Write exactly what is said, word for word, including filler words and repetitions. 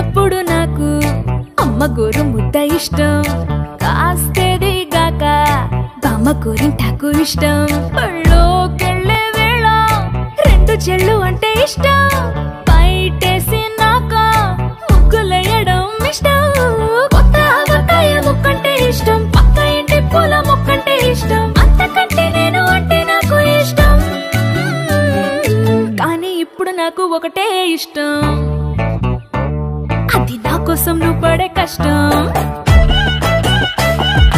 చిన్నప్పుడు నాకు అమ్మ గోరు ముద్ద ఇష్టం, కాస్తేది గాక బామ్మ గోరింటాకు ఇష్టం. పళ్ళోకెళ్ళే వేళ రెండు చెళ్ళు అంటే ఇష్టం, బయటేసి నాక ముగ్గులేయడం ఇష్టం. కొత్త కొత్తయ ముక్కంటే ఇష్టం, పక్క ఇంటి పూల ముక్కంటే ఇష్టం, అంతకంటే నేను అంటే నాకు ఇష్టం. కానీ ఇప్పుడు నాకు ఒకటే ఇష్టం, అది నా కోసం నువ్వు పడే కష్టం.